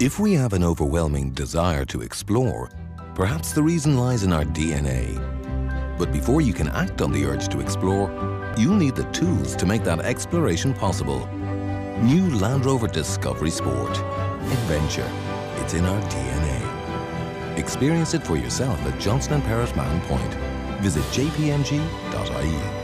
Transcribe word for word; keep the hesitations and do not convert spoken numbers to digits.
If we have an overwhelming desire to explore, perhaps the reason lies in our D N A. But before you can act on the urge to explore, you'll need the tools to make that exploration possible. New Land Rover Discovery Sport. Adventure. It's in our D N A. Experience it for yourself at Johnston and Perrott Mahon Point. Visit j p m g dot i e.